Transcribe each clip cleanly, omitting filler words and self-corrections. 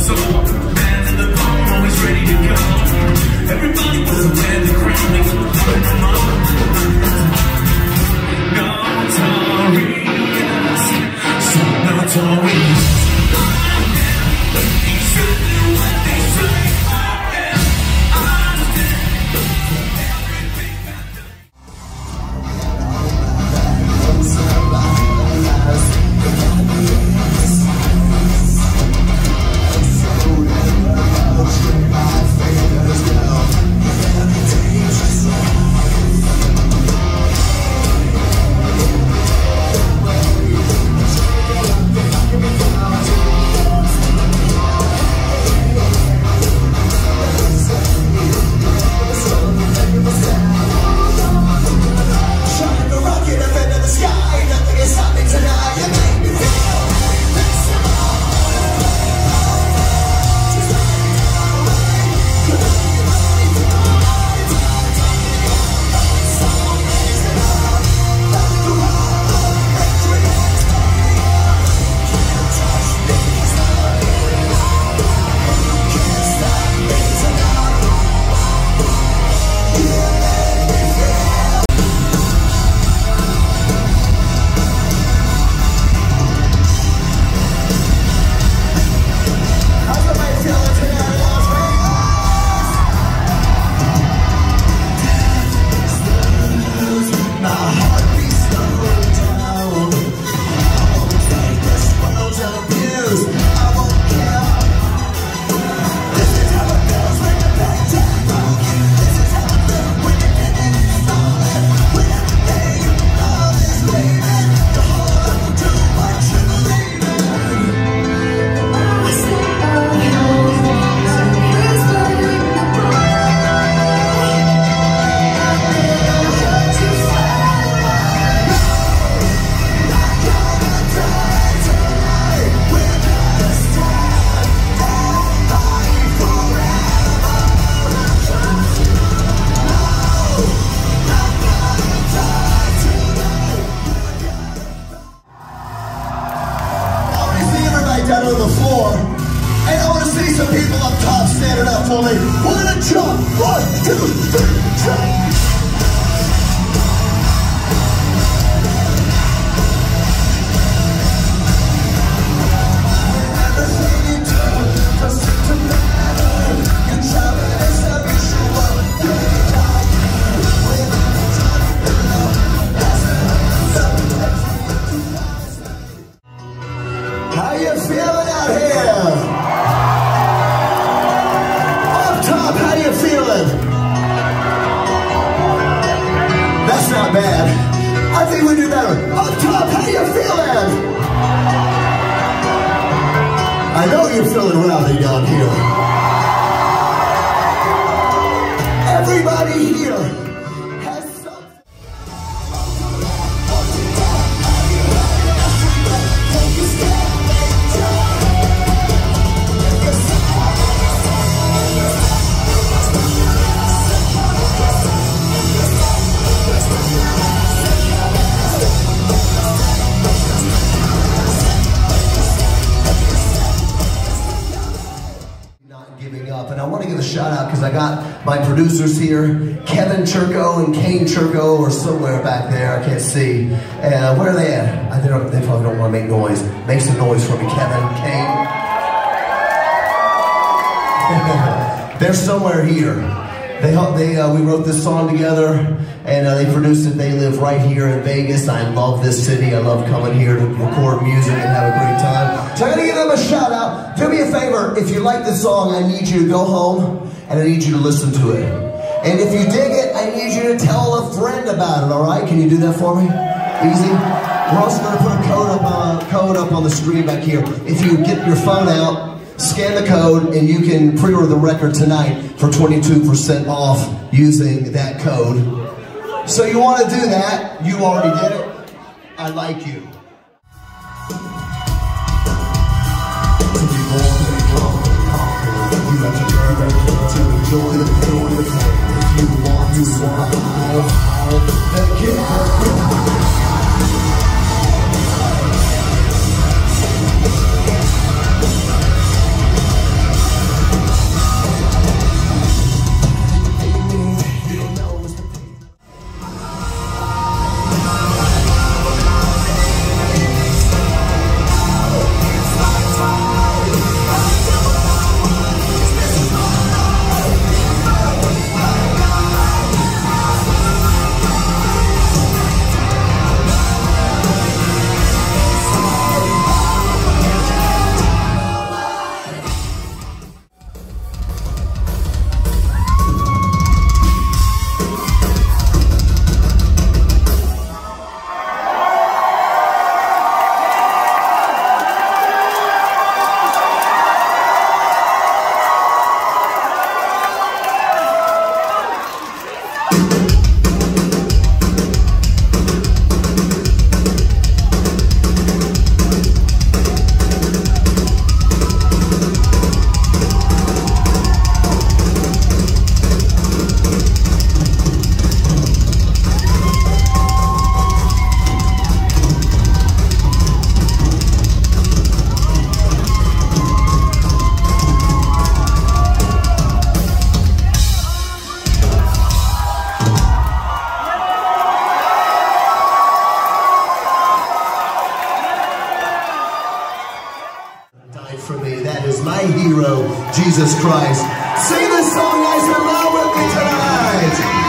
Producers here, Kevin Churko and Kane Churko are somewhere back there, I can't see. Where are they at? They probably don't want to make noise. Make some noise for me, Kevin, Kane. They're somewhere here. We wrote this song together, and they produced it. They live right here in Vegas. I love this city. I love coming here to record music and have a great time. So I'm gonna give them a shout out. Do me a favor, if you like this song, I need you to go home and I need you to listen to it. And if you dig it, I need you to tell a friend about it, all right? Can you do that for me? Easy? We're also gonna put a code up on the screen back here. If you get your phone out, scan the code, and you can pre-order the record tonight for 22% off using that code. So you wanna do that, you already did it. I like you. You have to learn to enjoy the pain. If you want to survive, then get her. for me. That is my hero, Jesus Christ. Sing this song nice and loud with me tonight.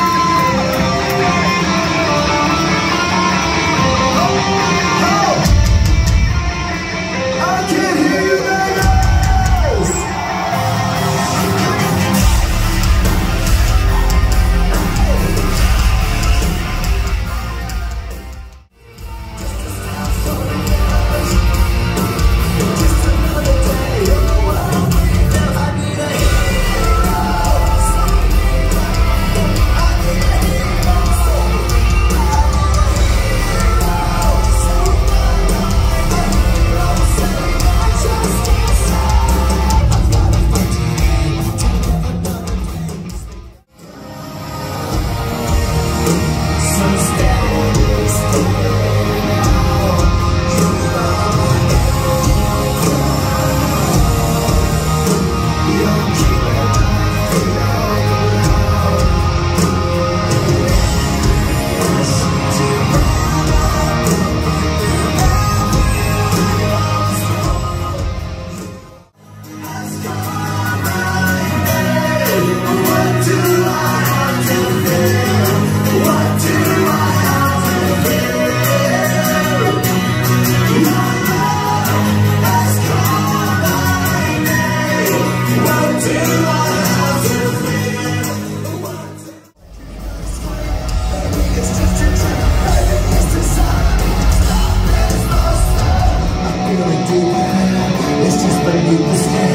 It's just beneath the skin.